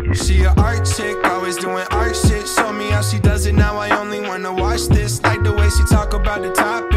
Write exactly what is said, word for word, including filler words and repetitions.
She a art chick, always doing art shit. Show me how she does it, now I only wanna watch this. Like the way she talk about the top